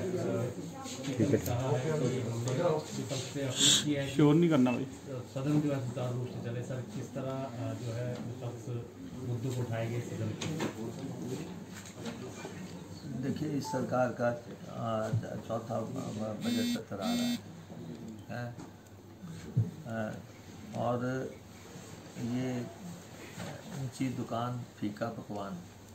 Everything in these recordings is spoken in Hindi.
ठीक है, कहा है कि विपक्ष से अपील की है श्योर नहीं करना भाई, सदन जो है सुचारू रूप से चले। सर, किस तरह जो है विपक्ष मुद्दों को उठाएंगे सदन के? देखिए, इस सरकार का चौथा बजट सत्र आ रहा है और ये ऊंची दुकान फीका पकवान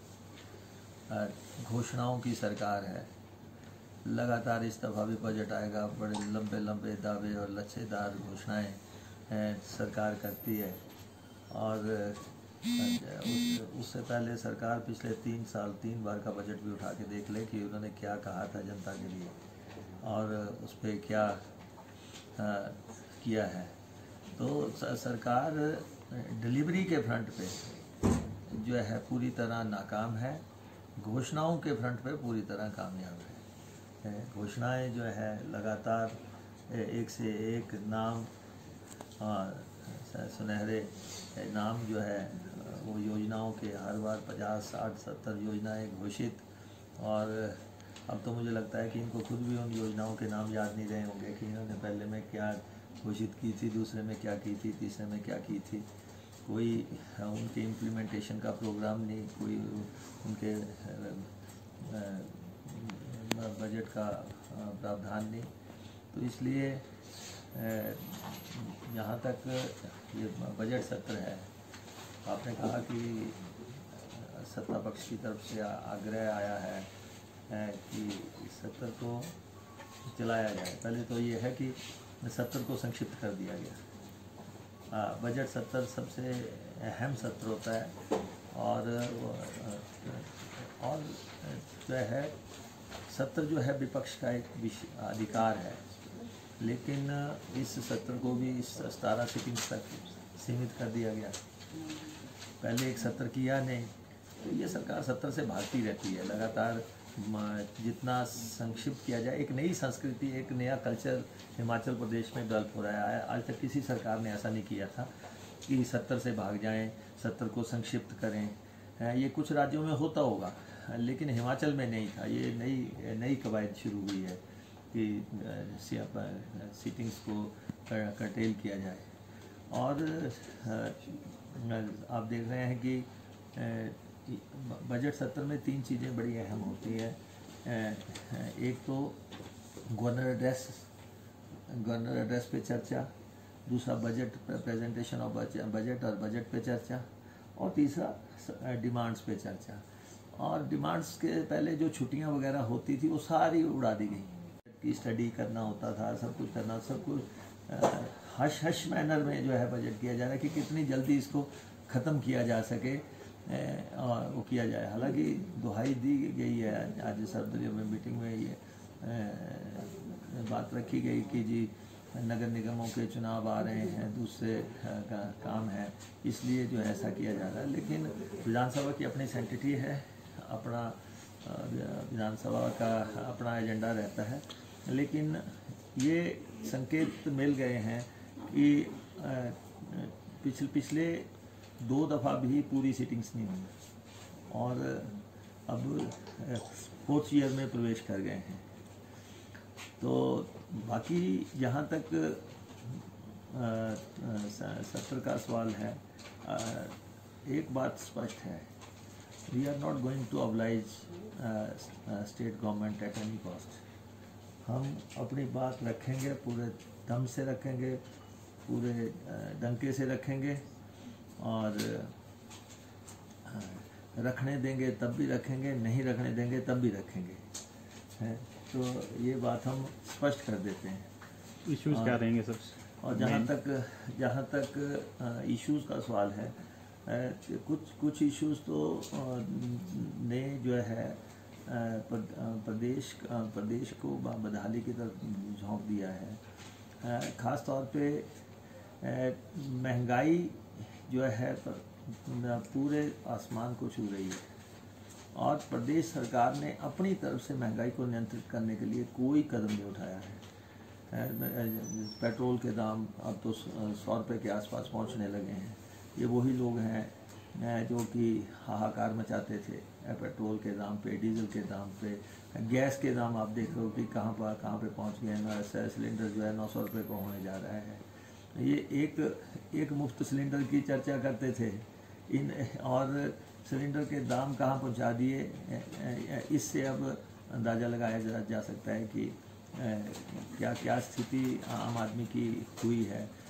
घोषणाओं की सरकार है। लगातार इस दफ़ा भी बजट आएगा, बड़े लंबे लंबे दावे और लच्छेदार घोषणाएं सरकार करती है। और उससे पहले सरकार पिछले 3 साल 3 बार का बजट भी उठा के देख ले कि उन्होंने क्या कहा था जनता के लिए और उस पर क्या किया है। तो सरकार डिलीवरी के फ्रंट पे जो है पूरी तरह नाकाम है, घोषणाओं के फ्रंट पे पूरी तरह कामयाब है। घोषणाएं जो है लगातार एक से एक नाम सुनहरे नाम जो है वो योजनाओं के हर बार 50, 60, 70 योजनाएं घोषित। और अब तो मुझे लगता है कि इनको खुद भी उन योजनाओं के नाम याद नहीं रहे होंगे कि इन्होंने पहले में क्या घोषित की थी, दूसरे में क्या की थी, तीसरे में क्या की थी। कोई उनके इम्प्लीमेंटेशन का प्रोग्राम नहीं, कोई उनके बजट का प्रावधान नहीं। तो इसलिए जहाँ तक ये बजट सत्र है, आपने कहा कि सत्ता पक्ष की तरफ से आग्रह आया है कि इस सत्र को चलाया जाए। पहले तो ये है कि सत्र को संक्षिप्त कर दिया गया। बजट सत्र सबसे अहम सत्र होता है और जो है सत्र जो है विपक्ष का एक अधिकार है, लेकिन इस सत्र को भी इस 17 सिटिंग्स तक सीमित कर दिया गया। पहले एक सत्र किया नहीं, तो ये सरकार सत्र से भागती रहती है लगातार। जितना संक्षिप्त किया जाए, एक नई संस्कृति, एक नया कल्चर हिमाचल प्रदेश में डेवलप हो रहा है। आज तक किसी सरकार ने ऐसा नहीं किया था कि सत्र से भाग जाएं, सत्र को संक्षिप्त करें। ये कुछ राज्यों में होता होगा, लेकिन हिमाचल में नहीं था। ये नई कवायद शुरू हुई है कि सीटिंग्स को कर्टेल किया जाए। और आप देख रहे हैं कि बजट सत्र में 3 चीज़ें बड़ी अहम होती हैं। एक तो गवर्नर एड्रेस पे चर्चा, दूसरा बजट प्रेजेंटेशन ऑफ बजट और बजट पे चर्चा, और तीसरा डिमांड्स पे चर्चा। और डिमांड्स के पहले जो छुट्टियां वगैरह होती थी वो सारी उड़ा दी गई कि स्टडी करना होता था, सब कुछ करना, सब कुछ हश मैनर में जो है बजट किया जा रहा है कि कितनी जल्दी इसको ख़त्म किया जा सके और वो किया जाए। हालांकि दुहाई दी गई है, आज सर्वदलीय मीटिंग में ये बात रखी गई कि जी नगर निगमों के चुनाव आ रहे हैं, दूसरे काम है, इसलिए जो है ऐसा किया जा रहा है। लेकिन विधानसभा की अपनी सेंटिटी है, अपना विधानसभा का अपना एजेंडा रहता है। लेकिन ये संकेत मिल गए हैं कि पिछले 2 दफ़ा भी पूरी सिटिंग्स नहीं हुई और अब 4th ईयर में प्रवेश कर गए हैं। तो बाकी जहाँ तक सत्र का सवाल है, एक बात स्पष्ट है, we are not going to oblige state government at any cost. हम अपनी बात रखेंगे, पूरे दम से रखेंगे, पूरे डंके से रखेंगे और रखने देंगे तब भी रखेंगे, नहीं रखने देंगे तब भी रखेंगे। तो ये बात हम स्पष्ट कर देते हैं। इश्यूज क्या रहेंगे सबसे? और जहाँ तक इश्यूज़ का सवाल है, कुछ इश्यूज़ तो ने जो है प्रदेश को बदहाली की तरफ झोंक दिया है। ख़ास तौर पे महंगाई जो है पूरे आसमान को छू रही है और प्रदेश सरकार ने अपनी तरफ से महंगाई को नियंत्रित करने के लिए कोई कदम नहीं उठाया है। पेट्रोल के दाम अब तो 100 रुपये के आसपास पहुंचने लगे हैं। ये वही लोग हैं जो कि हाहाकार मचाते थे पेट्रोल के दाम पे, डीजल के दाम पे, गैस के दाम आप देख रहे हो कि कहाँ पे पहुँच गए हैं। सिलेंडर जो है 900 रुपये को होने जा रहा है। ये एक मुफ्त सिलेंडर की चर्चा करते थे और सिलेंडर के दाम कहाँ पहुँचा दिए। इससे अब अंदाज़ा लगाया जा सकता है कि क्या स्थिति आम आदमी की हुई है।